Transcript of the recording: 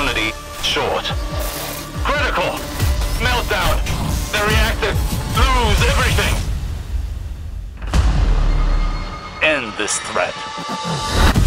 opportunity short. Critical! Meltdown! The reactor! Lose everything! End this threat.